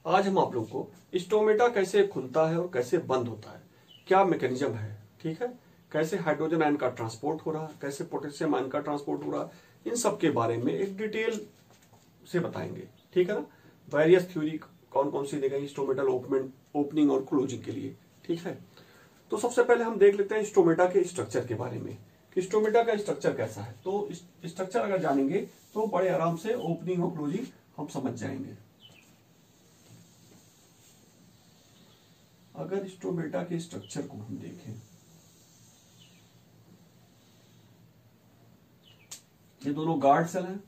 आज हम आप लोग को स्टोमेटा कैसे खुलता है और कैसे बंद होता है, क्या मैकेनिज्म है, ठीक है, कैसे हाइड्रोजन आयन का ट्रांसपोर्ट हो रहा है, कैसे पोटेशियम आयन का ट्रांसपोर्ट हो रहा है, इन सब के बारे में एक डिटेल से बताएंगे, ठीक है ना। वेरियस थ्योरी कौन कौन सी दी गई स्टोमेटल ओपनिंग और क्लोजिंग के लिए, ठीक है। तो सबसे पहले हम देख लेते हैं स्टोमेटा के स्ट्रक्चर के बारे में कि स्टोमेटा का स्ट्रक्चर कैसा है। तो स्ट्रक्चर अगर जानेंगे तो बड़े आराम से ओपनिंग और क्लोजिंग हम समझ जाएंगे। अगर स्टोमेटा के स्ट्रक्चर को हम देखें, ये दोनों गार्ड सेल हैं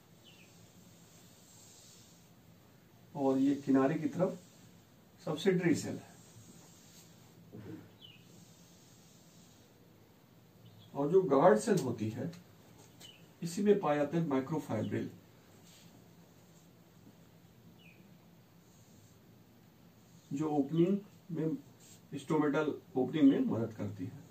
और ये किनारे की तरफ सब्सिडरी सेल है, और जो गार्ड सेल होती है इसी में पाए जाते हैं माइक्रोफाइब्रिल, जो ओपनिंग में स्टोमेटल ओपनिंग में मदद करती है।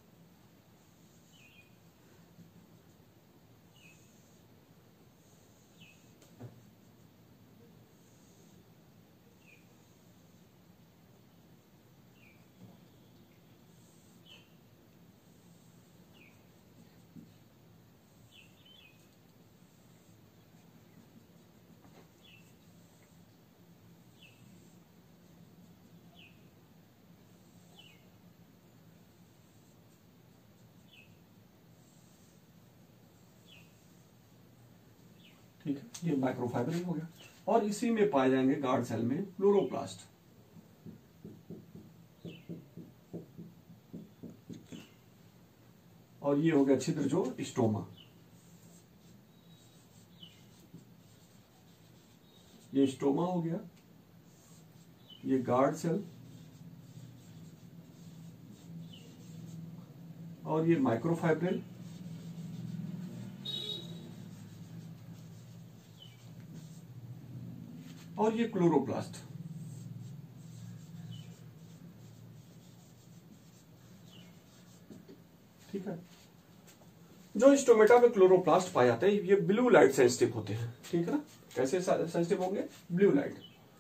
ठीक है, ये माइक्रोफाइब्रिल हो गया। और इसी में पाए जाएंगे गार्ड सेल में क्लोरोप्लास्ट, और ये हो गया छिद्र जो स्टोमा। ये स्टोमा हो गया, ये गार्ड सेल, और ये माइक्रोफाइब्रिल, और ये क्लोरोप्लास्ट। ठीक है, जो स्टोमेटा में क्लोरोप्लास्ट पाए जाते हैं ये ब्लू लाइट सेंसिटिव होते हैं, ठीक है ना। कैसे सेंसिटिव होंगे? Blue light.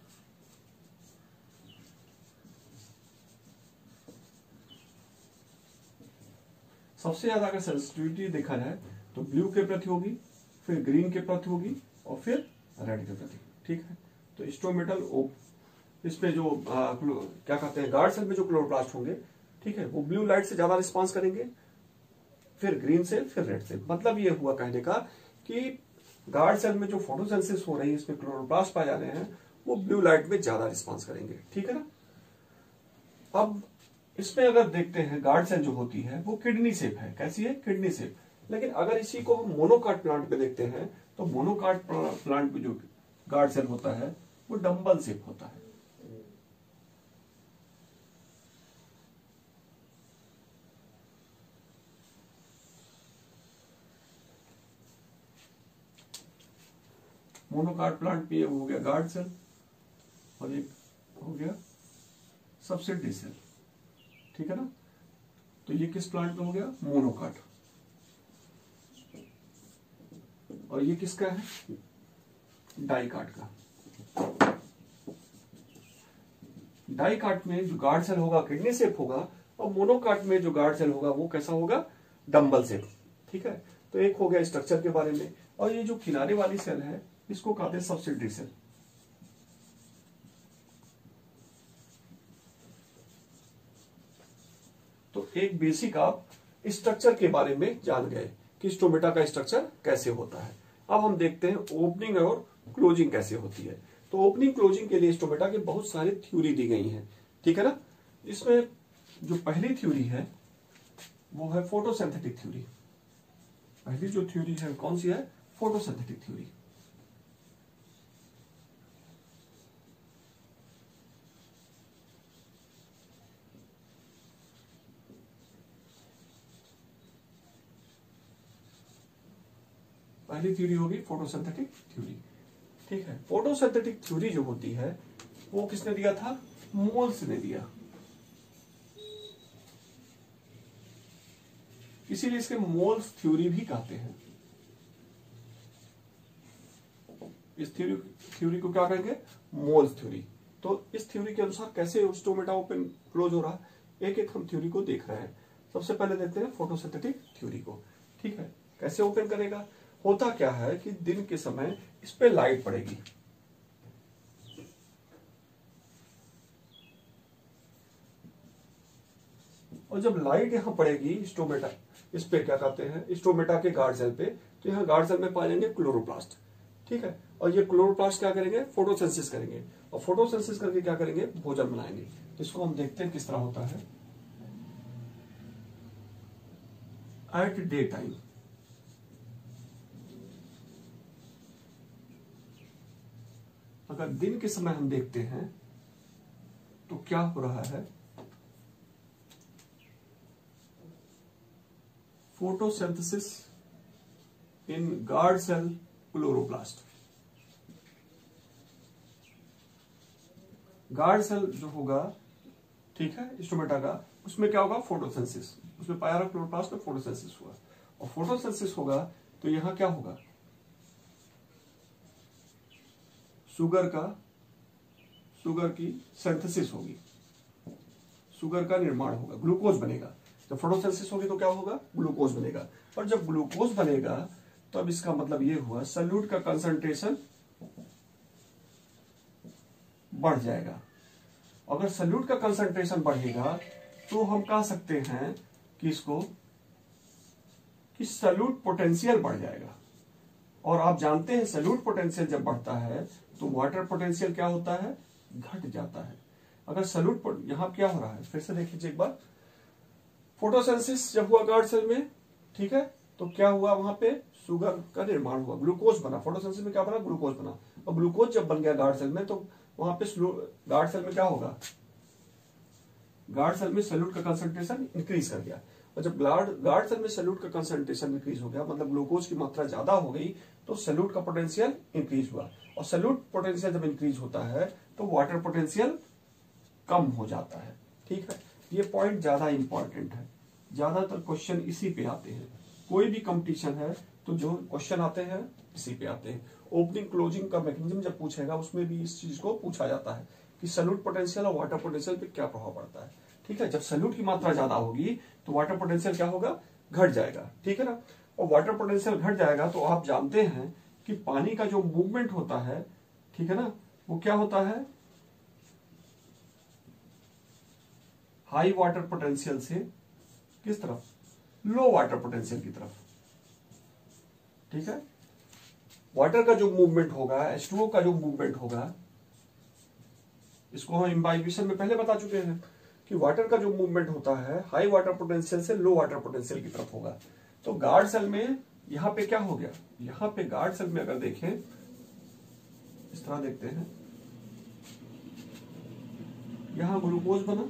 सबसे ज्यादा अगर सेंसिटिविटी देखा जाए तो ब्लू के प्रति होगी, फिर ग्रीन के प्रति होगी, और फिर रेड के प्रति, ठीक है। तो स्टोमेटल इसमें जो क्या कहते हैं गार्ड सेल में जो क्लोरोप्लास्ट होंगे, ठीक है, वो ब्लू लाइट से ज्यादा रिस्पांस करेंगे, फिर ग्रीन सेल, फिर रेड सेल। मतलब ये हुआ कहने का कि गार्ड सेल में जो फोटोसिंथेसिस हो रही है, इसमें क्लोरोप्लास्ट पाए जा रहे हैं, वो ब्लू लाइट में ज्यादा रिस्पांस करेंगे, ठीक है ना। अब इसमें अगर देखते हैं गार्ड सेल जो होती है वो किडनी शेप है। कैसी है? Kidney shape. लेकिन अगर इसी को हम मोनोकाट प्लांट पे देखते हैं तो मोनोकाट प्लांट पे जो गार्ड सेल होता है वो डंबल शेप होता है। मोनोकाट प्लांट पे हो गया गार्ड सेल, और एक हो गया सब्सिडरी सेल, ठीक है ना। तो ये किस प्लांट में हो गया? मोनोकाट। और ये किसका है? डाइकाट का। डाइकाट में जो गार्ड सेल होगा किडनी शेप होगा, और मोनोकाट में जो गार्ड सेल होगा वो कैसा होगा? डंबल शेप, ठीक है। तो एक हो गया स्ट्रक्चर के बारे में। और ये जो किनारे वाली सेल है इसको कहते हैं सब्सिडरी सेल। तो एक बेसिक आप स्ट्रक्चर के बारे में जान गए कि स्टोमेटा का स्ट्रक्चर कैसे होता है। अब हम देखते हैं ओपनिंग और क्लोजिंग कैसे होती है। तो ओपनिंग क्लोजिंग के लिए स्टोमेटा की बहुत सारी थ्योरी दी गई हैं, ठीक है ना। इसमें जो पहली थ्योरी है वो है फोटोसिंथेटिक थ्योरी। पहली जो थ्योरी है कौन सी है? Photosynthetic theory. पहली थ्योरी होगी फोटोसिंथेटिक थ्योरी, ठीक है। फोटोसिंथेटिक थ्योरी जो होती है वो किसने दिया था? मोल्स ने दिया। इसीलिए इसके मोल्स थ्योरी भी कहते हैं। इस थ्योरी को क्या कहेंगे? Mohl's theory. तो इस थ्योरी के अनुसार कैसे स्टोमेटा ओपन क्लोज हो रहा है, एक एक हम थ्योरी को देख रहे हैं। सबसे पहले देखते हैं फोटोसिंथेटिक थ्योरी को। ठीक है, कैसे ओपन करेगा। होता क्या है कि दिन के समय इस पे लाइट पड़ेगी, और जब लाइट यहां पड़ेगी स्टोमेटा, इस पे क्या कहते हैं स्टोमेटा के गार्ड सेल पे, तो यहाँ गार्ड सेल में पाए जाएंगे क्लोरोप्लास्ट। ठीक है, और ये क्लोरोप्लास्ट क्या करेंगे, फोटोसिंथेसिस करेंगे, और फोटोसिंथेसिस करके क्या करेंगे, भोजन बनाएंगे। तो इसको हम देखते हैं किस तरह होता है एट डे टाइम। अगर दिन के समय हम देखते हैं तो क्या हो रहा है, photosynthesis in guard cell chloroplast. Guard cell जो होगा, ठीक है, स्टोमेटा का, उसमें क्या होगा, फोटोसिंथेसिस, उसमें पाया क्लोरोप्लास्ट में फोटोसिंथेसिस हुआ, और फोटोसिंथेसिस होगा तो यहां क्या होगा, शुगर की सिंथेसिस होगी, शुगर का निर्माण होगा, ग्लूकोज बनेगा। जब फोटोसिंथेसिस होगी तो क्या होगा, ग्लूकोज बनेगा, और जब ग्लूकोज बनेगा तो अब इसका मतलब ये हुआ सॉल्यूट का कंसंट्रेशन बढ़ जाएगा। अगर सॉल्यूट का कंसंट्रेशन बढ़ेगा तो हम कह सकते हैं कि इसको कि सॉल्यूट पोटेंशियल बढ़ जाएगा, और आप जानते हैं सॉल्यूट पोटेंशियल जब बढ़ता है तो वाटर पोटेंशियल क्या होता है, घट जाता है। अगर सॉल्यूट, यहां क्या हो रहा है, फिर से देख लीजिए एक बार, फोटोसिंथेसिस जब हुआ गार्ड सेल में, ठीक है, तो क्या हुआ, वहां पे शुगर का निर्माण हुआ, ग्लूकोज बना, फोटोसिंथेसिस में क्या बना, ग्लूकोज बना, और ग्लूकोज जब बन गया गार्ड सेल में तो वहां पे गार्ड सेल में क्या होगा, गार्ड सेल में सॉल्यूट का कंसंट्रेशन इंक्रीज कर गया, और जब गार्ड सेल में सॉल्यूट का कंसंट्रेशन इंक्रीज हो गया, मतलब ग्लूकोज की मात्रा ज्यादा हो गई, तो सॉल्यूट का पोटेंशियल इंक्रीज हुआ, और सॉल्यूट पोटेंशियल जब इंक्रीज होता है तो वाटर पोटेंशियल कम हो जाता है। ठीक है, ये पॉइंट ज्यादा इंपॉर्टेंट है, ज्यादातर क्वेश्चन इसी पे आते हैं, कोई भी कंपटीशन है तो जो क्वेश्चन आते हैं इसी पे आते हैं। ओपनिंग क्लोजिंग का मैकेनिज्म जब पूछेगा उसमें भी इस चीज को पूछा जाता है कि सॉल्यूट पोटेंशियल और वाटर पोटेंशियल पे क्या प्रभाव पड़ता है। ठीक है, जब सॉल्यूट की मात्रा ज्यादा होगी तो वाटर पोटेंशियल क्या होगा, घट जाएगा। ठीक है ना, और वाटर पोटेंशियल घट जाएगा तो आप जानते हैं कि पानी का जो मूवमेंट होता है, ठीक है ना, वो क्या होता है, हाई वाटर पोटेंशियल से किस तरफ, लो वाटर पोटेंशियल की तरफ। ठीक है, वाटर का जो मूवमेंट होगा, H2O का जो मूवमेंट होगा, इसको हम इम्बाइबिशन में पहले बता चुके हैं कि वाटर का जो मूवमेंट होता है हाई वाटर पोटेंशियल से लो वाटर पोटेंशियल की तरफ होगा। तो गार्ड सेल में यहां पे क्या हो गया, यहां पे गार्ड सेल में अगर देखें, इस तरह देखते हैं, यहां ग्लूकोज बना,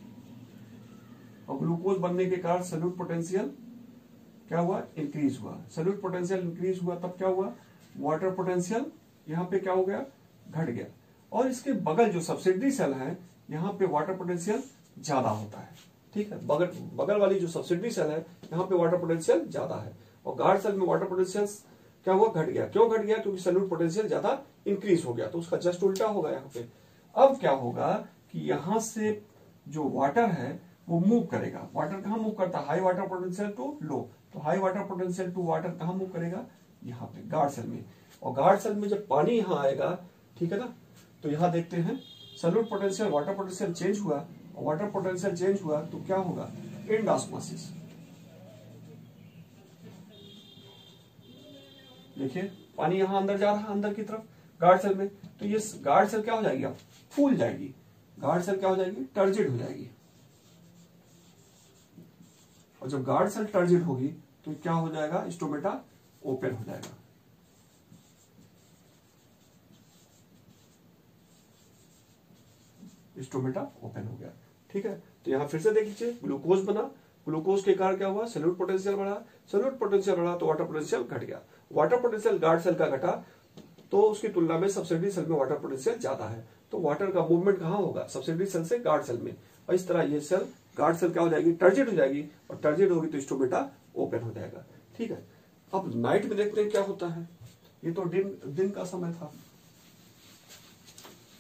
और ग्लूकोज बनने के कारण सॉल्यूट पोटेंशियल क्या हुआ, इंक्रीज हुआ। सॉल्यूट पोटेंशियल इंक्रीज हुआ तब क्या हुआ, वाटर पोटेंशियल यहां पे क्या हो गया, घट गया, और इसके बगल जो सब्सिडरी सेल है यहां पे वाटर पोटेंशियल ज्यादा होता है। ठीक है, बगल वाली जो सब्सिडरी सेल है यहाँ पे वाटर पोटेंशियल ज्यादा है, और गार्ड सेल में वाटर पोटेंशियल क्या हुआ, घट गया। क्यों घट गया, क्योंकि सॉल्यूट पोटेंशियल ज्यादा इंक्रीज हो गया, तो उसका जस्ट उल्टा होगा यहाँ पे। अब क्या होगा कि यहां से जो वाटर है वो मूव करेगा। वाटर कहां मूव करता है, high water potential to low, तो high water potential to water कहां मूव करेगा, यहाँ पे गार्ड सेल में। और गार्ड सेल में जब पानी यहां आएगा, ठीक है ना, तो यहां देखते हैं solute potential water potential change हुआ, और वाटर पोटेंशियल चेंज हुआ तो क्या होगा, एंडोस्मोसिस। देखिए पानी यहां अंदर जा रहा है, अंदर की तरफ गार्ड सेल में, तो ये गार्ड सेल क्या हो जाएगी, अब फूल जाएगी, गार्ड सेल क्या हो जाएगी, टर्जिड हो जाएगी। और जब गार्ड सेल टर्जिड होगी तो क्या हो जाएगा, स्टोमेटा ओपन हो जाएगा। स्टोमेटा ओपन हो गया। ठीक है, तो यहां फिर से देख लीजिए, ग्लूकोज बना, ग्लूकोज के कारण क्या हुआ, सॉल्यूट पोटेंशियल बढ़ा, सॉल्यूट पोटेंशियल बढ़ा तो वाटर पोटेंशियल घट गया। वाटर पोटेंशियल गार्ड सेल का घटा तो उसकी तुलना में सब्सिडरी सेल में वाटर पोटेंशियल ज्यादा है, तो वाटर का मूवमेंट कहां होगा, सब्सिडरी सेल से गार्ड सेल में, और इस तरह ये सेल गार्ड सेल क्या हो जाएगी, टर्जिड हो जाएगी, और टर्जिड होगी तो स्टोमेटा ओपन हो जाएगा। ठीक है, अब नाइट में देखते हैं क्या होता है। ये तो दिन का समय था,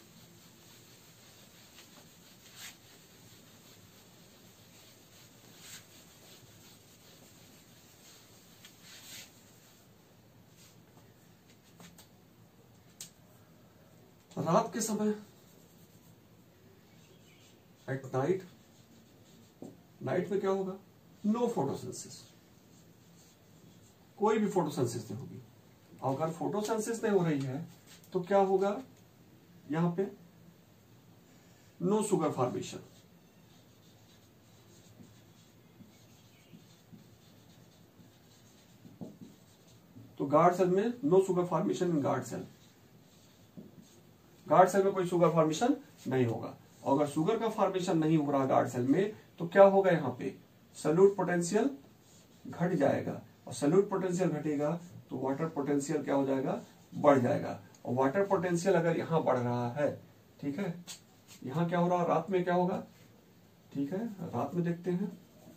रात के समय एट नाइट, नाइट में क्या होगा? नो फोटोसिंथेसिस, कोई भी फोटोसिंथेसिस नहीं होगी। अगर फोटोसिंथेसिस नहीं हो रही है तो क्या होगा? यहां पे नो शुगर फॉर्मेशन, तो गार्ड सेल में no sugar formation in guard cell, guard cell में कोई शुगर फॉर्मेशन नहीं होगा। और अगर शुगर का फॉर्मेशन नहीं हो रहा गार्ड सेल में तो क्या होगा? यहां पे सॉल्यूट पोटेंशियल घट जाएगा, और सॉल्यूट पोटेंशियल घटेगा तो वाटर पोटेंशियल क्या हो जाएगा? बढ़ जाएगा। और वाटर पोटेंशियल अगर यहां बढ़ रहा है, ठीक है, यहां क्या हो रहा है? रात में क्या होगा? ठीक है, रात में देखते हैं,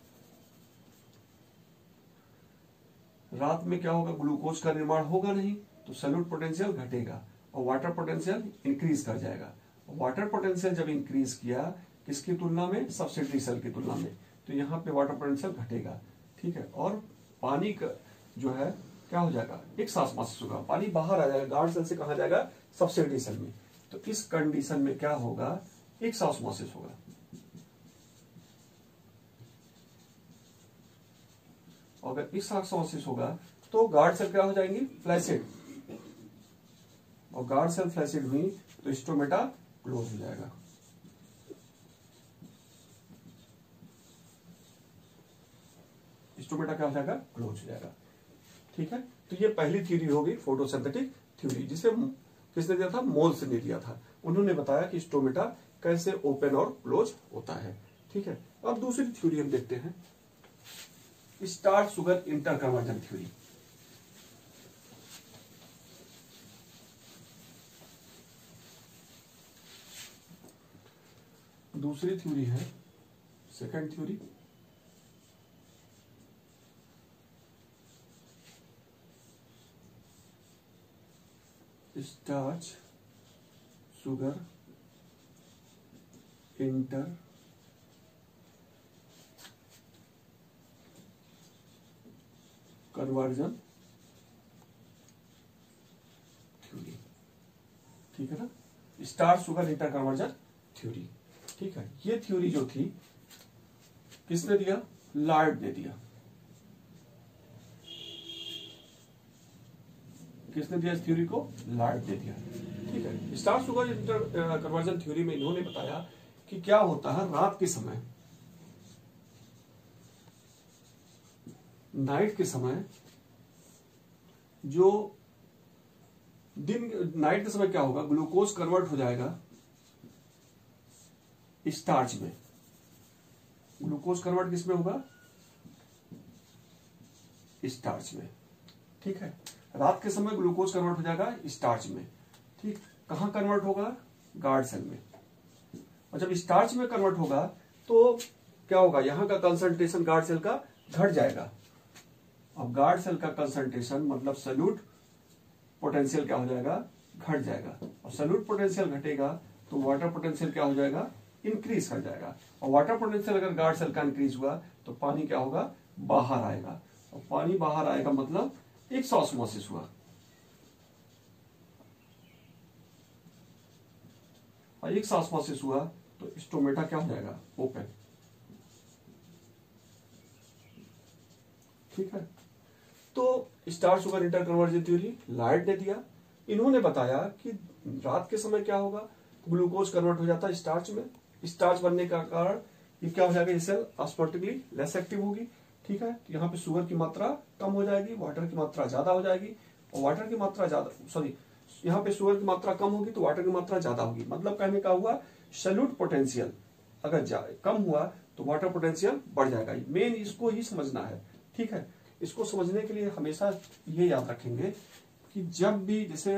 रात में क्या होगा? ग्लूकोज का निर्माण होगा नहीं, तो सॉल्यूट पोटेंशियल घटेगा और वाटर पोटेंशियल इंक्रीज कर जाएगा। वाटर पोटेंशियल जब इंक्रीज किया किसकी तुलना में? सब्सिडरी सेल की तुलना में, तो यहाँ पे वाटर पोटेंशियल घटेगा, ठीक है। और पानी का जो है क्या हो जाएगा? एक ऑस्मोसिस होगा, पानी बाहर आ जाएगा गार्ड सेल से, कहा जाएगा? सब्सिडरी सेल में। तो इस कंडीशन में क्या होगा? एक ऑस्मोसिस होगा। अगर इस ऑस्मोसिस होगा तो गार्ड सेल क्या हो जाएंगी? फ्लैसिड, और गार्ड सेल फ्लैसिड हुई तो स्टोमेटा क्लोज हो जाएगा। स्टोमेटा क्या हो जाएगा? क्लोज हो जाएगा, ठीक है। तो ये पहली थ्योरी होगी फोटोसिंथेटिक थ्योरी, जिसे किसने दिया था? मोल्स ने दिया था। उन्होंने बताया कि स्टोमेटा कैसे ओपन और क्लोज होता है, ठीक है। अब दूसरी थ्योरी हम देखते हैं, स्टार्च शुगर इंटरकन्वर्जन थ्योरी। दूसरी थ्योरी है second theory, starch sugar interconversion theory, ठीक है ना। Starch sugar interconversion theory, ठीक है। ये थ्योरी जो थी किसने दिया? लार्ड ने दिया। किसने दिया इस थ्योरी को? लार्ड ने दिया, ठीक है। Starch sugar interconversion theory में इन्होंने बताया कि क्या होता है रात के समय, नाइट के समय, जो नाइट के समय क्या होगा? ग्लूकोज कन्वर्ट हो जाएगा स्टार्च में। ग्लूकोज कन्वर्ट किस में होगा? स्टार्च में, ठीक है। रात के समय ग्लूकोज कन्वर्ट हो जाएगा स्टार्च में, ठीक। कहां कन्वर्ट होगा? गार्ड सेल में। और जब स्टार्च में कन्वर्ट होगा तो क्या होगा? यहां का कंसंट्रेशन गार्ड सेल का घट जाएगा। अब गार्ड सेल का कंसंट्रेशन मतलब सॉल्यूट पोटेंशियल क्या हो जाएगा? घट जाएगा। और सॉल्यूट पोटेंशियल घटेगा तो वाटर पोटेंशियल क्या हो जाएगा? इंक्रीज कर जाएगा। और वाटर पोटेंशियल अगर गार्ड सेल का इंक्रीज हुआ तो पानी क्या होगा? बाहर आएगा। और पानी बाहर आएगा मतलब एक ऑस्मोसिस हुआ, और एक ऑस्मोसिस हुआ तो स्टोमेटा क्या हो जाएगा? ओपन, ठीक है। तो starch sugar interconversion theory Lloyd ने दिया। इन्होंने बताया कि रात के समय क्या होगा? ग्लूकोज कन्वर्ट हो जाता है स्टार्च में। स्टार्च बनने का कारण ये क्या हो जाएगा? ये सेल ऑस्मोटिकली लेस एक्टिव होगी, ठीक है। तो यहाँ पे शुगर की मात्रा कम हो जाएगी, वाटर की मात्रा ज्यादा हो जाएगी। और वाटर की मात्रा ज्यादा, सॉरी, यहाँ पे शुगर की मात्रा कम होगी तो वाटर की मात्रा ज्यादा होगी। मतलब कहने का हुआ सॉल्यूट पोटेंशियल अगर कम हुआ तो वाटर पोटेंशियल बढ़ जाएगा। मेन इसको ही समझना है, ठीक है। इसको समझने के लिए हमेशा ये याद रखेंगे कि जब भी जैसे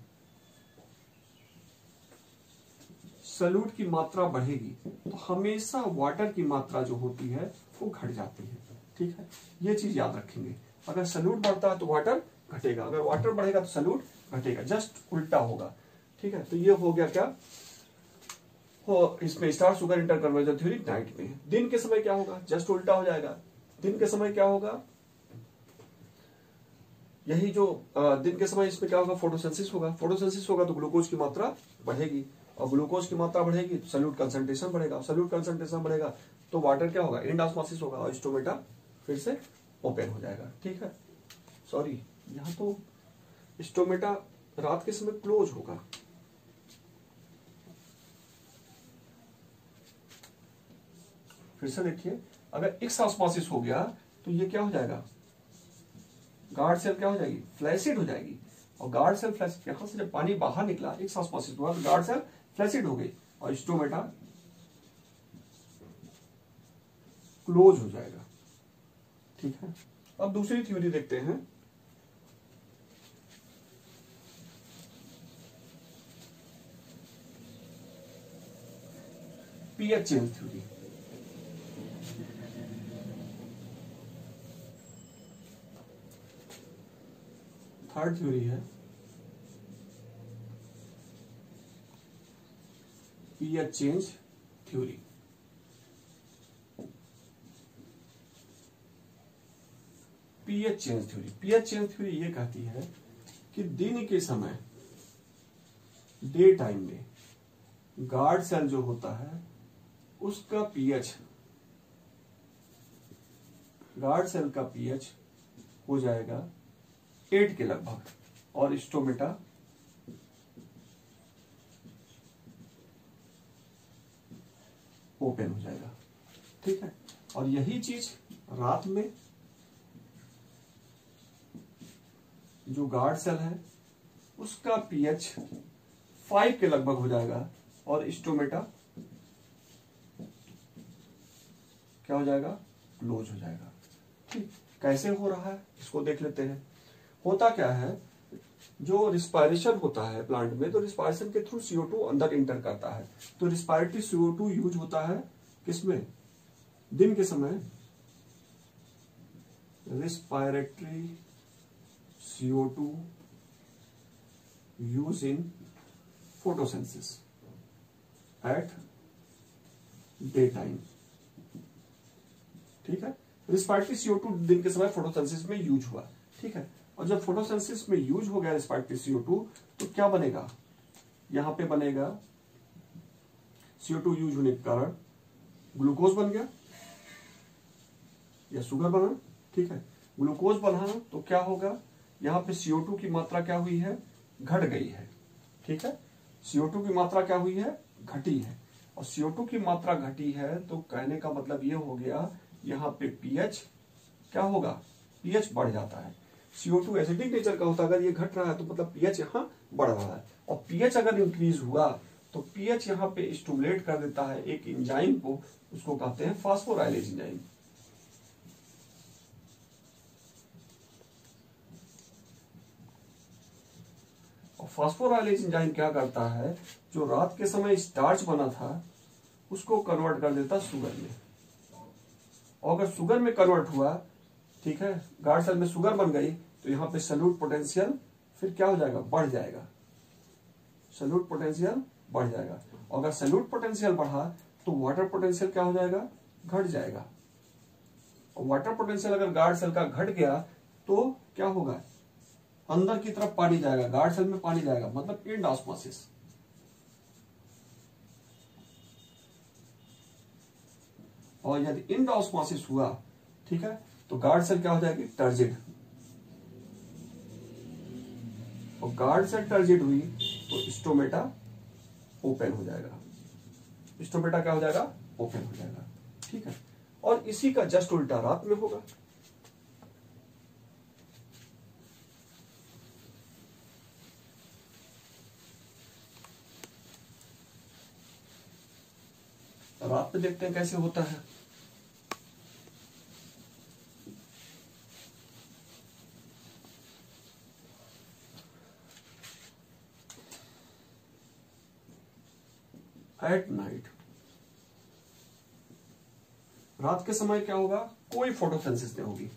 सॉल्यूट की मात्रा बढ़ेगी तो हमेशा वाटर की मात्रा जो होती है वो घट जाती है, ठीक है। ये चीज याद रखेंगे। अगर सॉल्यूट बढ़ता है तो वाटर घटेगा, अगर वाटर बढ़ेगा तो सॉल्यूट घटेगा, जस्ट उल्टा होगा, ठीक है। तो ये हो गया क्या? हो इसमें starch sugar interconversion theory night में। दिन के समय क्या होगा? जस्ट उल्टा हो जाएगा। दिन के समय क्या होगा? यही जो दिन के समय इसमें क्या होगा? फोटोसिंथेसिस होगा। फोटोसिंथेसिस होगा तो ग्लूकोज की मात्रा बढ़ेगी, और ग्लूकोज की मात्रा बढ़ेगी तो सल्यूट कंसंट्रेशन बढ़ेगा, सल्यूट कंसंट्रेशन बढ़ेगा तो वाटर क्या होगा, एंड ऑस्मोसिस होगा और स्टोमेटा फिर से ओपन हो जाएगा। ठीक है, सॉरी यहाँ तो स्टोमेटा रात के समय क्लोज होगा। फिर से देखिए, अगर एक्स ऑस्मोसिस हो गया तो ये क्या हो जाएगा, गार्ड सेल क्या हो जाएगी, फ्लैसिड हो जाएगी, और गार्ड सेल फ्लैसिड, यहां से जब पानी बाहर निकला एक्स ऑस्मोसिस हुआ तो गार्ड सेल फ्लैसिड हो गई और स्टोमेटा क्लोज हो जाएगा। ठीक है, अब दूसरी थ्योरी देखते हैं। PH change theory. Third theory है pH change theory. PH change theory, pH change theory ये कहती है कि दिन के समय, डे टाइम में गार्ड सेल जो होता है उसका पीएच, गार्ड सेल का पीएच हो जाएगा 8 के लगभग और स्टोमेटा ओपन हो जाएगा। ठीक है, और यही चीज रात में जो गार्ड सेल है उसका पीएच 5 के लगभग हो जाएगा और स्टोमेटा क्या हो जाएगा, क्लोज हो जाएगा। ठीक, कैसे हो रहा है इसको देख लेते हैं। होता क्या है, जो रिस्पायरेशन होता है प्लांट में, तो रिस्पायरेशन के थ्रू CO2 अंदर इंटर करता है, तो रिस्पायरेटरी CO2 यूज होता है किसमें, दिन के समय respiratory CO2 use in photosynthesis at day time. ठीक है, रिस्पायरेटरी CO2 दिन के समय फोटोसिंथेसिस में यूज हुआ। ठीक है, और जब फोटोसिंथेसिस में यूज हो गया रिस्पायरेटरी CO2 तो क्या बनेगा, यहां पे बनेगा CO2 यूज होने के कारण ग्लूकोज बन गया या शुगर बना। ठीक है, ग्लूकोज बना तो क्या होगा, यहां पे CO2 की मात्रा क्या हुई है, घट गई है। ठीक है, CO2 की मात्रा क्या हुई है, घटी है, और CO2 की मात्रा घटी है तो कहने का मतलब ये हो गया यहां पे पीएच क्या होगा, पीएच बढ़ जाता है। CO2 एसिडिक नेचर का होता है, अगर ये घट रहा है तो मतलब पीएच यहाँ बढ़ रहा है, और पीएच अगर इंक्रीज हुआ तो पीएच यहाँ पे स्टिमुलेट कर देता है एक एंजाइम को, उसको कहते हैं फास्फोराइलेज एंजाइम। और फास्फोराइलेज एंजाइम क्या करता है, जो रात के समय स्टार्च बना था उसको कन्वर्ट कर देता शुगर में, और अगर शुगर में कन्वर्ट हुआ, ठीक है, गार्ड सेल में शुगर बन गई तो यहाँ पे सल्यूट पोटेंशियल फिर क्या हो जाएगा, बढ़ जाएगा, सल्यूट पोटेंशियल बढ़ जाएगा, और अगर सल्यूट पोटेंशियल बढ़ा तो वाटर पोटेंशियल क्या हो जाएगा, घट जाएगा, और वाटर पोटेंशियल अगर गार्ड सेल का घट गया तो क्या होगा, अंदर की तरफ पानी जाएगा, गार्ड सेल में पानी जाएगा, मतलब एंड ऑस्मोसिस। और यदि एंड ऑस्मोसिस हुआ, ठीक है, तो गार्ड सेल क्या हो जाएगी, टर्जिड, और गार्ड सेल टर्जिड हुई तो स्टोमेटा ओपन हो जाएगा, स्टोमेटा क्या हो जाएगा, ओपन हो जाएगा। ठीक है, और इसी का जस्ट उल्टा रात में होगा। रात में देखते हैं कैसे होता है। एट नाइट, रात के समय क्या होगा, कोई फोटोसिंथेसिस नहीं होगी,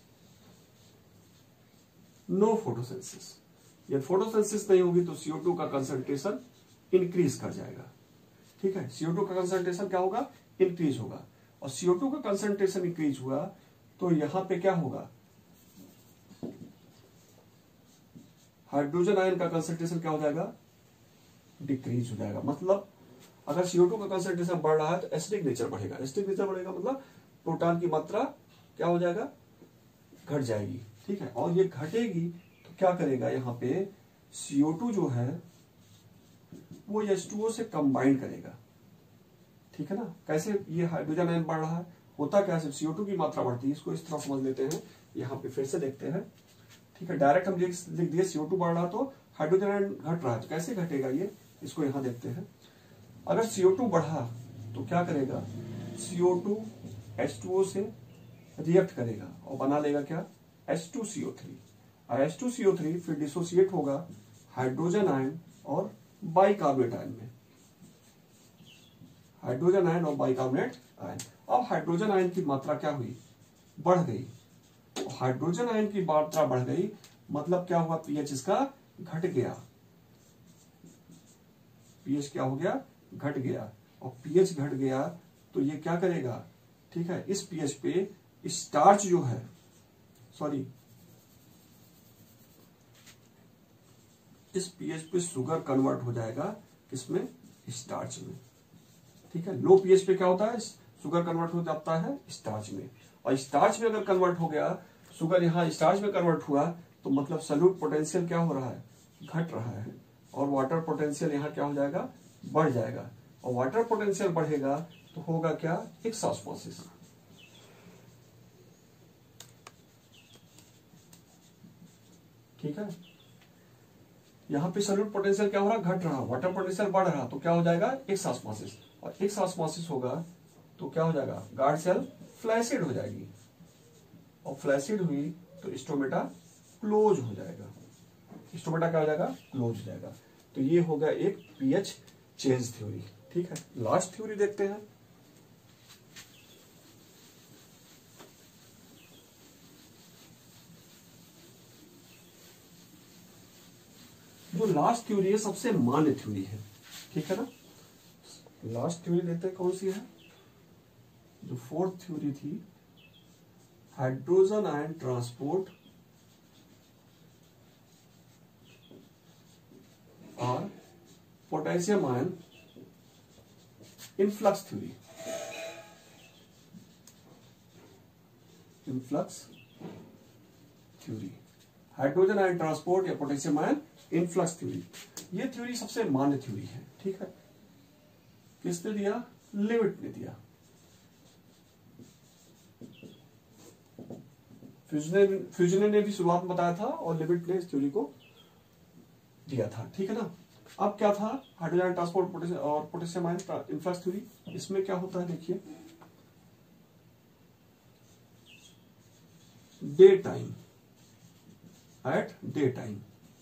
नो फोटोसिंथेसिस। यदि फोटोसिंथेसिस नहीं होगी तो CO2 का कंसंट्रेशन इंक्रीज कर जाएगा। ठीक है, CO2 का कंसंट्रेशन क्या होगा, इंक्रीज होगा, और CO2 का कंसंट्रेशन इंक्रीज हुआ तो यहां पे क्या होगा, हाइड्रोजन आयन का कंसंट्रेशन क्या हो जाएगा, डिक्रीज हो जाएगा। मतलब अगर CO2 का कंसंट्रेशन बढ़ रहा है तो एसिडिक नेचर बढ़ेगा। एसिडिक नेचर बढ़ेगा मतलब प्रोटॉन की मात्रा क्या हो जाएगा, घट जाएगी। ठीक है, और ये घटेगी तो क्या करेगा, यहाँ पे CO2 जो है वो H2O से कंबाइन करेगा। ठीक है ना, कैसे ये हाइड्रोजन आयन बढ़ रहा है, होता क्या है, CO2 की मात्रा बढ़ती है। इसको इस तरह समझ लेते हैं, यहाँ पे फिर से देखते हैं। ठीक है, डायरेक्ट हम लिख दिए CO2 बढ़ रहा तो हाइड्रोजन आयन घट रहा है, तो कैसे घटेगा ये, इसको यहाँ देखते हैं। अगर CO2 बढ़ा तो क्या करेगा, CO2 H2O से रिएक्ट करेगा और बना लेगा क्या, H2CO3। और H2CO3 फिर डिसोसिएट होगा हाइड्रोजन आयन और बाइकार्बोनेट आयन में, हाइड्रोजन आयन और बाइकार्बोनेट आयन। अब हाइड्रोजन आयन की मात्रा क्या हुई, बढ़ गई। हाइड्रोजन आयन की मात्रा बढ़ गई मतलब क्या हुआ, पीएच इसका घट गया। पीएच क्या हो गया, घट गया। और पीएच घट गया तो ये क्या करेगा, ठीक है, इस पीएच पे स्टार्च जो है, सॉरी, इस पीएच पे शुगर कन्वर्ट हो जाएगा किसमें, स्टार्च में। ठीक है, लो पीएच पे क्या होता है, शुगर कन्वर्ट हो जाता है स्टार्च में। और स्टार्च में अगर कन्वर्ट हो गया शुगर, यहाँ स्टार्च में कन्वर्ट हुआ तो मतलब सॉल्यूट पोटेंशियल क्या हो रहा है, घट रहा है। और वाटर पोटेंशियल यहाँ क्या हो जाएगा, बढ़ जाएगा। और वाटर पोटेंशियल बढ़ेगा तो होगा क्या, एक्सॉस्मोसिस। ठीक है, यहाँ पे सॉल्यूट पोटेंशियल क्या हो रहा, घट रहा, वाटर पोटेंशियल बढ़ रहा, तो क्या हो जाएगा, एक्सॉस्मोसिस। और एक्सॉस्मोसिस होगा तो क्या हो जाएगा, गार्ड सेल फ्लैसिड हो जाएगी। और फ्लैसिड हुई तो स्टोमेटा क्लोज हो जाएगा। स्टोमेटा क्या हो जाएगा, क्लोज हो जाएगा। तो ये हो गया एक पीएच चेंज थ्योरी। ठीक है, लास्ट थ्योरी देखते हैं। जो लास्ट थ्योरी है सबसे मान्य थ्योरी है। ठीक है ना, लास्ट थ्योरी देखते हैं कौन सी है। जो फोर्थ थ्योरी थी, हाइड्रोजन आयन ट्रांसपोर्ट और potassium ion influx theory. Influx theory, hydrogen ion transport या पोटेशियम आयन इनफ्लक्स थ्योरी। ये थ्योरी सबसे मान्य थ्योरी है। ठीक है, किसने दिया, लिविट ने दिया। फ्यूजने ने भी शुरुआत में बताया था और लिविट ने इस थ्योरी को दिया था। ठीक है ना, अब क्या था, हाइड्रोजन ट्रांसपोर्ट और पोटेशियम आयन इनफ्लक्स थ्योरी। इसमें क्या होता है देखिए, day time, at day time,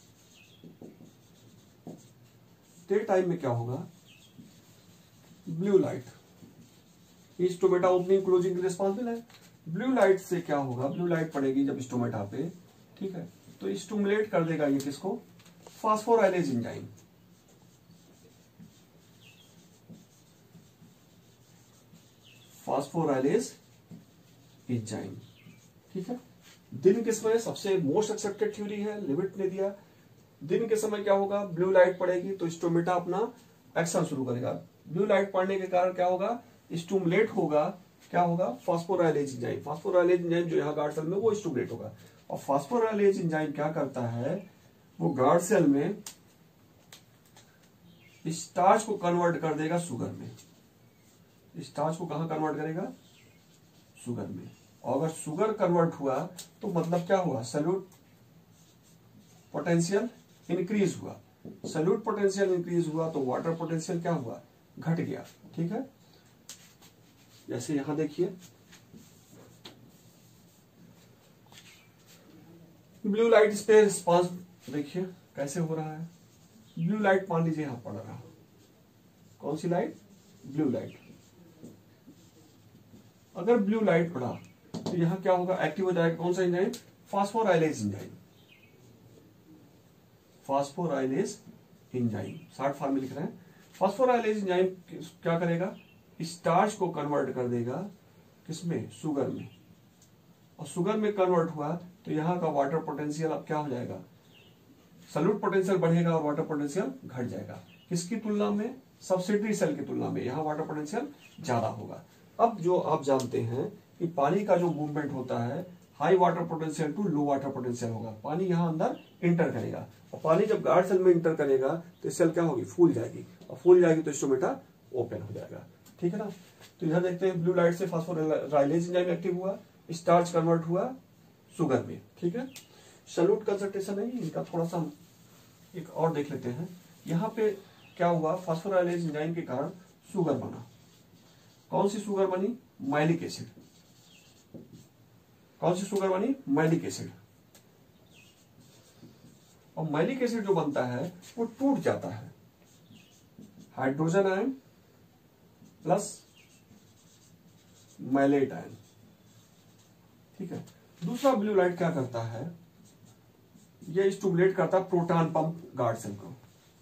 day time में क्या होगा, blue light, stomata opening closing की रिस्पॉन्सिबल है। ब्लू लाइट से क्या होगा, ब्लू लाइट पड़ेगी जब स्टोमेटा पे, ठीक है, तो स्टिमुलेट कर देगा ये किसको, फास्फोराइलेज एंजाइम। Phosphorylase enzyme. ठीक है, दिन के समय सबसे मोस्ट एक्सेप्टेड थ्योरी है, लिविट ने दिया। दिन के समय क्या होगा, ब्लू लाइट पड़ेगी तो स्टोमेटा अपना एक्शन शुरू करेगा। ब्लू लाइट पड़ने के कारण क्या होगा, स्टिमुलेट होगा, क्या होगा, फास्फोराइलेज एंजाइम। फास्फोराइलेज एंजाइम जो यहाँ गार्ड सेल में वो स्टिमुलेट होगा। और फास्फोराइलेज एंजाइम क्या करता है, वो गार्ड सेल में स्टार्च को कन्वर्ट कर देगा शुगर में। स्टार्च को कहां कन्वर्ट करेगा, शुगर में। और अगर शुगर कन्वर्ट हुआ तो मतलब क्या हुआ, सॉल्यूट पोटेंशियल इंक्रीज हुआ। सॉल्यूट पोटेंशियल इंक्रीज हुआ तो वाटर पोटेंशियल क्या हुआ, घट गया। ठीक है, जैसे यहां देखिए, ब्लू लाइट इस पे रिस्पॉन्स देखिए कैसे हो रहा है। ब्लू लाइट मान लीजिए यहां पड़ रहा, कौन सी लाइट, ब्लू लाइट। अगर ब्लू लाइट पड़ा तो यहां क्या होगा, एक्टिव हो जाएगा कौन सा enzyme, phosphorylase enzyme. Phosphorylase enzyme short form में लिख रहे हैं। फास्फोराइलेज एंजाइम क्या करेगा, स्टार्च को कन्वर्ट कर देगा किसमें, शुगर में। और शुगर में कन्वर्ट हुआ तो यहां का वाटर पोटेंशियल अब क्या हो जाएगा, सॉल्यूट पोटेंशियल बढ़ेगा और वाटर पोटेंशियल घट जाएगा। किसकी तुलना में, सब्सिडरी सेल की तुलना में यहाँ वाटर पोटेंशियल ज्यादा होगा। अब जो आप जानते हैं कि पानी का जो मूवमेंट होता है high water potential to low water potential होगा, पानी यहाँ अंदर इंटर करेगा और पानी जब गार्ड सेल में इंटर करेगा तो सेल क्या होगी, फूल जाएगी और फूल जाएगी तो स्टोमेटा ओपन हो जाएगा। ठीक है ना। तो यहां देखते हैं ब्लू लाइट से फास्फोराइलेज एंजाइम एक्टिव हुआ, स्टार्च कन्वर्ट हुआ शुगर में। ठीक है, सल्यूट कंसंट्रेशन नहीं, इनका थोड़ा सा एक और देख लेते हैं। यहाँ पे क्या हुआ, फास्फोराइलेज एंजाइम के कारण शुगर बना। कौन सी शुगर बनी, माइलिक एसिड। कौन सी शुगर बनी, माइलिक एसिड। और माइलिक एसिड जो बनता है वो टूट जाता है, hydrogen ion plus malate ion. ठीक है, दूसरा ब्लू लाइट क्या करता है, ये स्टिमुलेट करता है प्रोटॉन पंप गार्ड सेल को,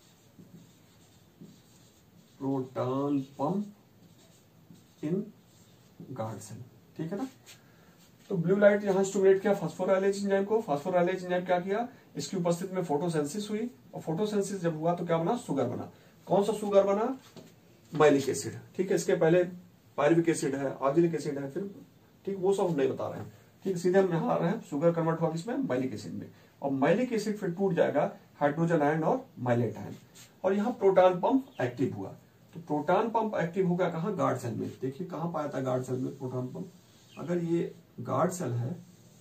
proton pump in guard cell. ठीक है ना। तो ब्लू लाइट यहां स्टिमुलेट किया फास्फोराइलेज एंजाइम को, फास्फोराइलेज एंजाइम क्या किया, इसकी उपस्थिति में फोटोसिंथेसिस हुई और फोटोसिंथेसिस जब हुआ तो क्या बना, शुगर बना। कौन सा शुगर बना, माइलिक एसिड। ठीक है, इसके पहले पायरुविक एसिड है, ऑक्जेलिक एसिड है, फिर ठीक वो सब हम नहीं बता रहे हैं। ठीक, सीधे हम यहाँ आ रहे हैं, शुगर कन्वर्ट हुआ किसमें, माइलिक एसिड में, और माइलिक एसिड फिर टूट जाएगा हाइड्रोजन आयन और माइलेट आयन, और यहाँ प्रोटॉन पंप एक्टिव हुआ। तो प्रोटॉन पंप एक्टिव होगा कहाँ, गार्ड सेल में। देखिए कहाँ पाया था गार्ड सेल में प्रोटॉन पंप, अगर ये गार्ड सेल है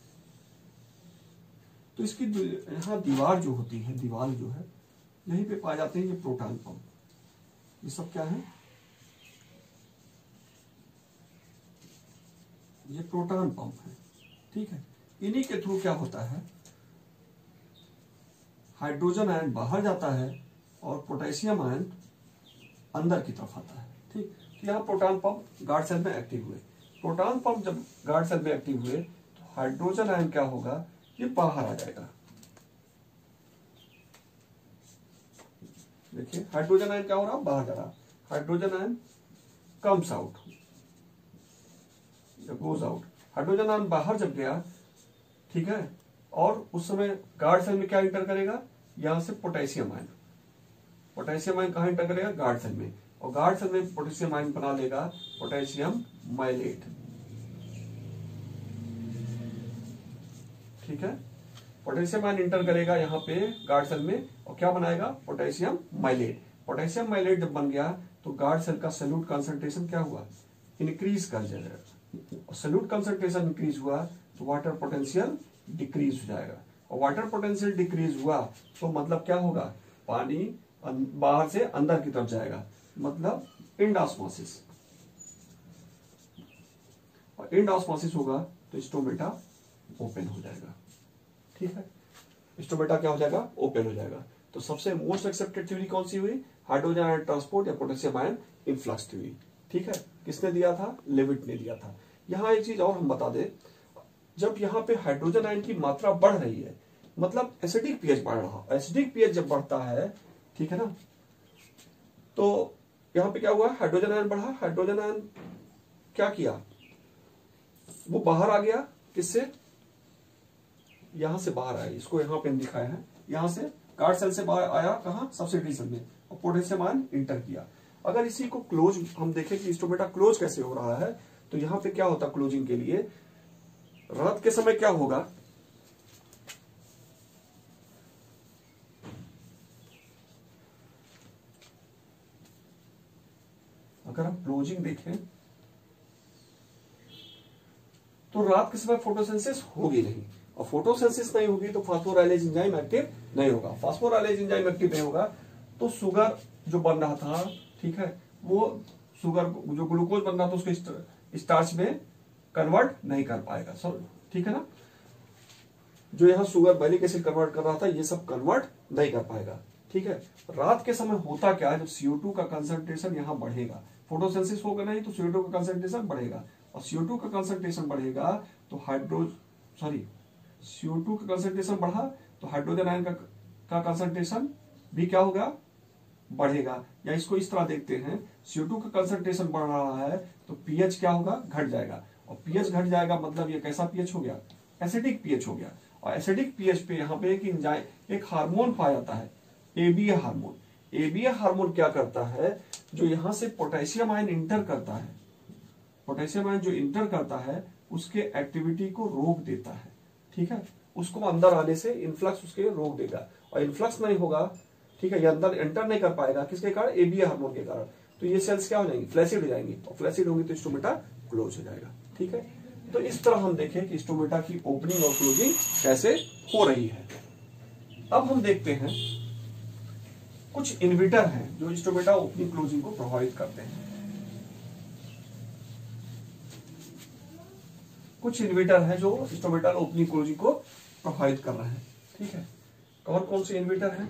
तो इसकी यहाँ दीवार जो होती है, दीवार जो है यहीं पे पाए जाते हैं ये प्रोटॉन पंप। ये सब क्या है, ये प्रोटॉन पंप है। ठीक है, इन्हीं के थ्रू क्या होता है, हाइड्रोजन आयन बाहर जाता है और पोटेशियम आयन अंदर की तरफ आता है। ठीक, तो यहाँ प्रोटॉन पंप गार्ड सेल में एक्टिव हुए। प्रोटॉन पंप जब गार्ड सेल में एक्टिव हुए तो हाइड्रोजन आयन क्या होगा, ये बाहर आ जाएगा। देखिए हाइड्रोजन आयन क्या हो रहा, बाहर जा रहा, hydrogen ion comes out, goes out. Hydrogen ion बाहर जब गया, ठीक है, और उस समय गार्ड सेल में क्या इंटर करेगा, यहां से पोटेशियम आयन। पोटेशियम आयन कहां इंटर करेगा, गार्ड सेल में, और गार्ड सेल में पोटेशियम आयन बना लेगा पोटेशियम माइलेट। ठीक है, पोटेशियम आयन इंटर करेगा यहाँ पे गार्ड सेल में और क्या बनाएगा, पोटेशियम माइलेट। पोटेशियम माइलेट जब बन गया तो गार्ड सेल का सल्यूट कंसंट्रेशन क्या हुआ, इंक्रीज कर जाएगा, और सल्यूट कंसंट्रेशन इंक्रीज हुआ तो वाटर पोटेंशियल डिक्रीज हो जाएगा, और वाटर पोटेंशियल डिक्रीज हुआ तो मतलब क्या होगा, पानी बाहर से अंदर की तरफ जाएगा, मतलब एंडोस्मोसिस, और एंडोस्मोसिस होगा तो स्टोमेटा ओपन हो जाएगा। ठीक है, स्टोमेटा क्या हो जाएगा, ओपन हो जाएगा। तो सबसे मोस्ट एक्सेप्टेड थ्योरी कौन सी हुई, हाइड्रोजन आयन ट्रांसपोर्ट या पोटेशियम आयन इनफ्लक्स थ्योरी। ठीक है, किसने दिया था, लेविट ने दिया था। यहां एक चीज और हम बता दें, जब यहाँ पे हाइड्रोजन आयन की मात्रा बढ़ रही है, मतलब एसिडिक पीएच बढ़ रहा, एसिडिक पीएच जब बढ़ता है, ठीक है ना, तो यहाँ पे क्या हुआ, हाइड्रोजन आयन बढ़ा, हाइड्रोजन आयन क्या किया, वो बाहर आ गया, किससे, यहां से बाहर आया, इसको यहां पे दिखाया है, यहां से गार्ड सेल से बाहर आया, कहां, सब्सिडरी सेल में, और पोटेशियम आयन इंटर किया। अगर इसी को क्लोज हम देखें कि स्टोमेटा क्लोज कैसे हो रहा है, तो यहां पे क्या होता, क्लोजिंग के लिए रात के समय क्या होगा, अगर हम क्लोजिंग देखें तो रात के समय फोटोसिंथेसिस होगी नहीं, और फोटोसिंथेसिस नहीं होगी तो फास्फोराइलेज एंजाइम एक्टिव नहीं होगा। फास्फोराइलेज एंजाइम एक्टिव नहीं होगा तो शुगर जो बन रहा था, ठीक है, वो शुगर जो ग्लूकोज बन रहा था उसको स्टार्च में कन्वर्ट नहीं कर पाएगा। सब ठीक है ना, जो यहाँ शुगर माइलिक एसिड कन्वर्ट कर रहा था ये सब कन्वर्ट नहीं कर पाएगा। ठीक है, रात के समय होता क्या है, जब CO2 का कंसंट्रेशन यहाँ बढ़ेगा, फोटोसिंथेसिस होगा नहीं तो CO2 का कंसंट्रेशन बढ़ेगा, और CO2 का कंसंट्रेशन बढ़ेगा तो CO2 का कंसंट्रेशन बढ़ा तो हाइड्रोजन आयन का कंसंट्रेशन भी क्या होगा, बढ़ेगा। या इसको इस तरह देखते हैं, CO2 का कंसंट्रेशन बढ़ रहा है तो पीएच क्या होगा, घट जाएगा, और पीएच घट जाएगा मतलब ये कैसा पीएच हो गया, एसिडिक पीएच हो गया। और एसिडिक पीएच पे यहाँ पे एक हार्मोन पाया जाता है, ABA हार्मोन। एबीए हार्मोन क्या करता है, जो यहां से पोटेशियम आयन इंटर करता है, पोटेशियम आयन जो इंटर करता है उसके एक्टिविटी को रोक देता है, ठीक है, उसको अंदर आने से इन्फ्लक्स उसके रोक देगा, और इन्फ्लक्स नहीं होगा, ठीक है, ये अंदर एंटर नहीं कर पाएगा, किसके कारण, एबीए हार्मोन के कारण। तो ये सेल्स क्या हो जाएंगी, फ्लैसिड हो जाएंगी, और फ्लैसिड होंगी तो स्टोमेटा क्लोज हो जाएगा, ठीक है। तो इस तरह हम देखें कि स्टोमेटा की ओपनिंग और क्लोजिंग कैसे हो रही है। अब हम देखते हैं कुछ इन्विटर हैं जो स्टोमेटा ओपनिंग क्लोजिंग को प्रभावित करते हैं। कुछ इन्विटर हैं जो स्टोमेटल ओपनिंग क्लोजिंग को प्रभावित कर रहे हैं, ठीक है। कौन कौन से इन्विटर हैं?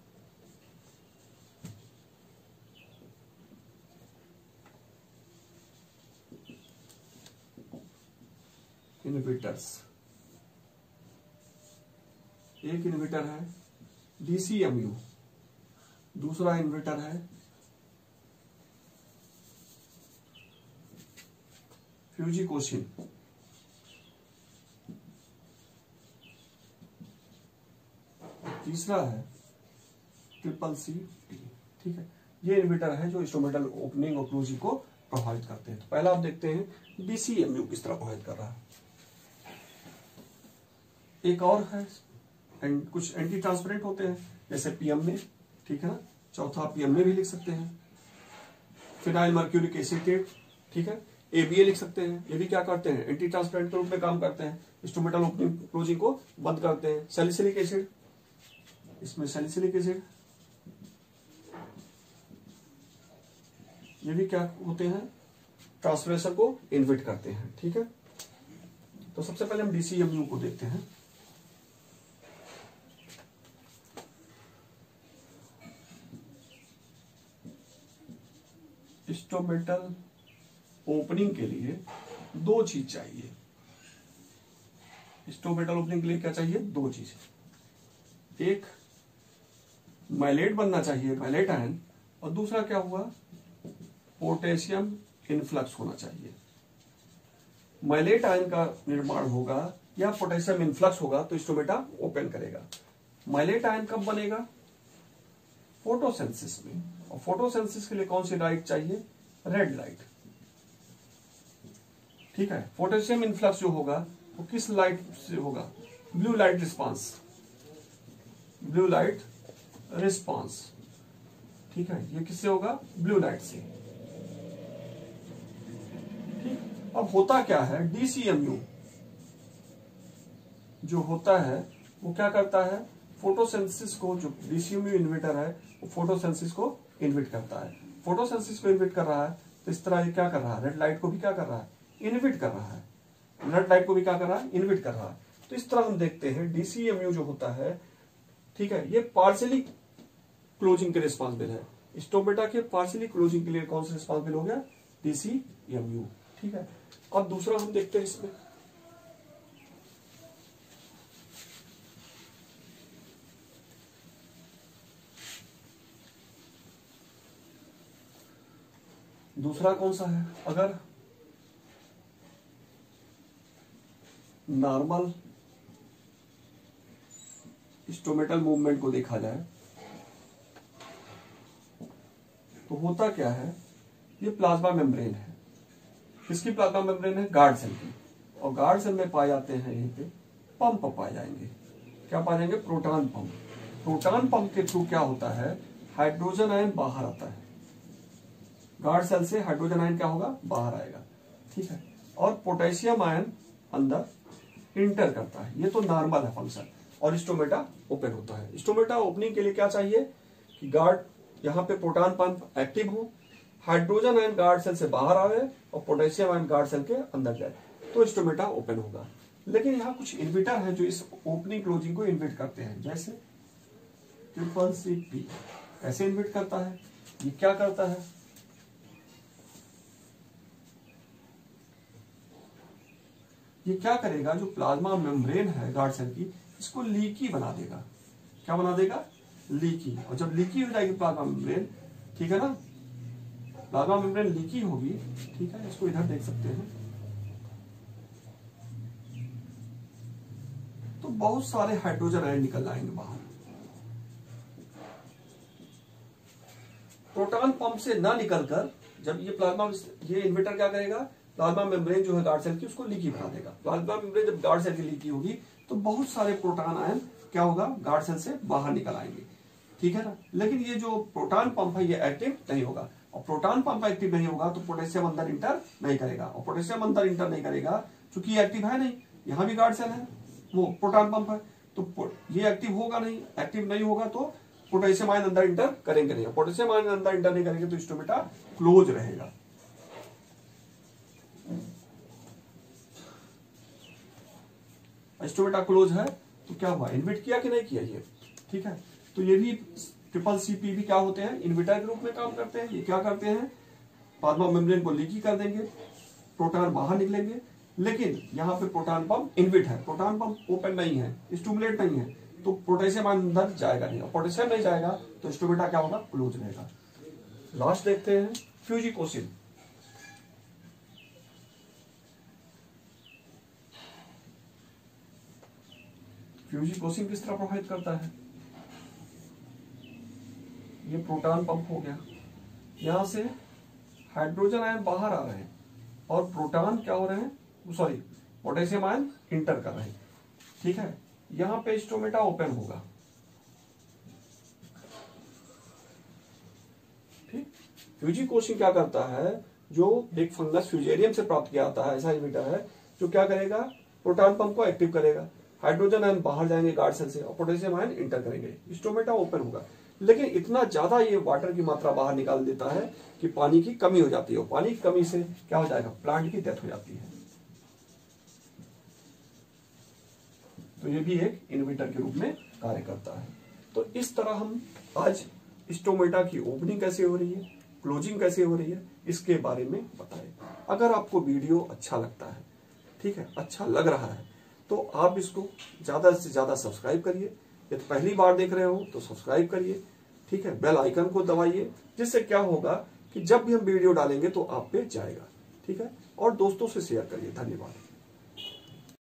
इन्विटर्स, एक इन्विटर है डीसीएमयू, दूसरा इन्विटर है फ्यूजिकोसिन, तीसरा है ट्रिपल सी टी, ठीक है। ये इन्विटर है जो स्टोमेटल ओपनिंग और क्लोजिंग को प्रभावित करते हैं। तो पहला आप देखते हैं डीसीएमयू किस तरह प्रभावित कर रहा है। एक और है, कुछ एंटी ट्रांसपेरेंट होते हैं जैसे पीएमए, ठीक है ना, चौथा पीएमए भी लिख सकते हैं, फिनाइल मर्क्यूरिक एसीटेट, ठीक है, एबीए लिख सकते हैं। ये भी क्या करते हैं, एंटी ट्रांसपेरेंट के रूप में काम करते हैं, स्टोमेटल ओपनिंग क्लोजिंग को बंद करते हैं। सैलिसिलिक एसिड, इसमें सैलिसिलिक एसिड, ये भी क्या होते हैं, ट्रांसलेशन को इनहिबिट करते हैं, ठीक है। तो सबसे पहले हम डीसीएमयू को देखते हैं। स्टोमेटल ओपनिंग के लिए दो चीज चाहिए। स्टोमेटल ओपनिंग के लिए क्या चाहिए, दो चीज, एक माइलेट बनना चाहिए, माइलेट आयन, और दूसरा क्या हुआ, पोटेशियम इनफ्लक्स होना चाहिए। माइलेट आयन का निर्माण होगा या पोटेशियम इनफ्लक्स होगा तो स्टोमेटा ओपन करेगा। माइलेट आयन कब बनेगा, फोटोसिंथेसिस में, और फोटोसिंथेसिस के लिए कौन सी लाइट चाहिए, रेड लाइट, ठीक है। पोटेशियम इनफ्लक्स जो होगा वो किस लाइट से होगा, blue light response, blue light response, ठीक है, ये किससे होगा, ब्लू लाइट से, ठीक। अब होता क्या है, डीसीएमयू जो होता है वो क्या करता है, फोटोसिंथेसिस को, जो डीसीएमयू इन्वर्टर है वो फोटोसिंथेसिस को इनहिबिट करता है। फोटोसिंथेसिस को इनहिबिट कर रहा है तो इस तरह ये क्या कर रहा है, रेड लाइट को भी क्या कर रहा है, इनहिबिट कर रहा है, रेड लाइट को भी क्या कर रहा है, इनहिबिट कर रहा है। तो इस तरह हम देखते हैं डीसीएमयू जो होता है, ठीक है, ये पार्शियली क्लोजिंग के रिस्पॉन्सिबल है। स्टोमेटा के पार्शियली क्लोजिंग के लिए कौन सा रिस्पॉन्सिबल हो गया, डीसीएमयू, ठीक है। अब दूसरा हम देखते हैं इसमें, दूसरा कौन सा है, अगर नॉर्मल स्टोमेटल मूवमेंट को देखा जाए तो होता क्या है, ये प्लाज्मा मेम्ब्रेन है, किसकी प्लाज्मा मेम्ब्रेन है, गार्ड सेल की, और गार्ड सेल में पाए जाते हैं यहीं पे पंप पाए जाएंगे, क्या पाए जाएंगे, प्रोटॉन पंप। प्रोटॉन पंप के थ्रू क्या होता है, हाइड्रोजन आयन बाहर आता है, गार्ड सेल से हाइड्रोजन आयन क्या होगा, बाहर आएगा, ठीक है, और पोटेशियम आयन अंदर इंटर करता है। ये तो नॉर्मल है फंक्शन, और स्टोमेटा ओपन होता है। स्टोमेटा ओपनिंग के लिए क्या चाहिए कि गार्ड, यहाँ पे प्रोटॉन पंप एक्टिव हो, हाइड्रोजन आयन गार्ड सेल से बाहर आवे और पोटेशियम आयन गार्ड सेल के अंदर जाए, तो स्टोमेटा ओपन होगा। लेकिन यहाँ कुछ इन्विटर हैं जो इस ओपनिंग क्लोजिंग को इन्विट करते हैं, जैसे ट्रिपल सी टी, कैसे इन्विट करता है, ये क्या करता है, ये क्या करेगा, जो प्लाज्मा मेम्ब्रेन है गार्ड सेल की, इसको लीकी बना देगा, क्या बना देगा, लीकी। और जब लीकी हो जाएगी प्लाज्मा मेम्ब्रेन, ठीक है ना, प्लाज्मा मेम्ब्रेन लीकी होगी, ठीक है, इसको इधर देख सकते हैं, तो बहुत सारे हाइड्रोजन आयन निकल आएंगे बाहर, प्रोटॉन पंप से ना निकलकर जब ये प्लाज्मा, ये इन्वर्टर क्या करेगा, प्लाज्मा मेम्ब्रेन जो है गार्ड सेल की उसको लीकी बना देगा। प्लाज्मा मेम्ब्रेन जब गार्ड सेल की लीकी होगी तो बहुत सारे प्रोटॉन आयन क्या होगा, गार्ड सेल से बाहर निकल आएंगे, ठीक है ना। लेकिन ये जो प्रोटॉन पंप है ये एक्टिव नहीं होगा, और प्रोटॉन पंप एक्टिव नहीं होगा तो पोटेशियम अंदर इंटर नहीं करेगा, और पोटेशियम अंदर इंटर नहीं करेगा चूंकि ये एक्टिव है नहीं, यहाँ भी गार्ड सेल है, वो प्रोटॉन पंप है, तो ये एक्टिव होगा नहीं, एक्टिव नहीं होगा तो पोटेशियम आयन अंदर इंटर करेंगे नहीं, पोटेशियम आयन अंदर इंटर नहीं करेंगे तो स्टोमेटा क्लोज रहेगा। स्टोमेटा क्लोज है तो क्या हुआ, इन्विट किया कि नहीं किया ये, ठीक है। तो ये भी ट्रिपल CP भी क्या होते हैं, इन्विटर के रूप में काम करते हैं। ये क्या करते हैं, प्लाज्मा मेम्ब्रेन को लीकी कर देंगे, प्रोटॉन बाहर निकलेंगे, लेकिन यहाँ पे प्रोटॉन पंप इन्विट है, प्रोटॉन पंप ओपन नहीं है, स्टिमुलेट नहीं है, तो पोटेशियम अंदर जाएगा नहीं, और पोटेशियम नहीं जाएगा तो स्टोमेटा क्या होगा, क्लोज रहेगा। लास्ट देखते हैं फ्यूजिकोसिन। फ्यूजिकोसिन किस तरह प्रभावित करता है, ये प्रोटॉन पंप हो गया, यहां से हाइड्रोजन आयन बाहर आ रहे हैं और प्रोटॉन क्या हो रहे हैं, सॉरी पोटेशियम आयन इंटर कर रहे हैं, ठीक है। यहां पे स्टोमेटा ओपन होगा, ठीक। फ्यूजिकोसिन क्या करता है, जो एक फंगस फ्यूजेरियम से प्राप्त किया जाता है, ऐसा इन्विटर है जो क्या करेगा, प्रोटॉन पंप को एक्टिव करेगा, हाइड्रोजन आयन बाहर जाएंगे गार्ड सेल से और पोटेशियम आयन इंटर करेंगे, स्टोमेटा ओपन होगा। लेकिन इतना ज्यादा ये वाटर की मात्रा बाहर निकाल देता है कि पानी की कमी हो जाती है, और पानी की कमी से क्या हो जाएगा, प्लांट की डेथ हो जाती है। तो ये भी एक इन्विटर के रूप में कार्य करता है। तो इस तरह हम आज स्टोमेटा की ओपनिंग कैसे हो रही है, क्लोजिंग कैसे हो रही है, इसके बारे में बताएं। अगर आपको वीडियो अच्छा लगता है, ठीक है, अच्छा लग रहा है, तो आप इसको ज्यादा से ज्यादा सब्सक्राइब करिए। यदि पहली बार देख रहे हो तो सब्सक्राइब करिए, ठीक है, बेल आइकन को दबाइए, जिससे क्या होगा कि जब भी हम वीडियो डालेंगे तो आप पे जाएगा, ठीक है, और दोस्तों से शेयर करिए। धन्यवाद।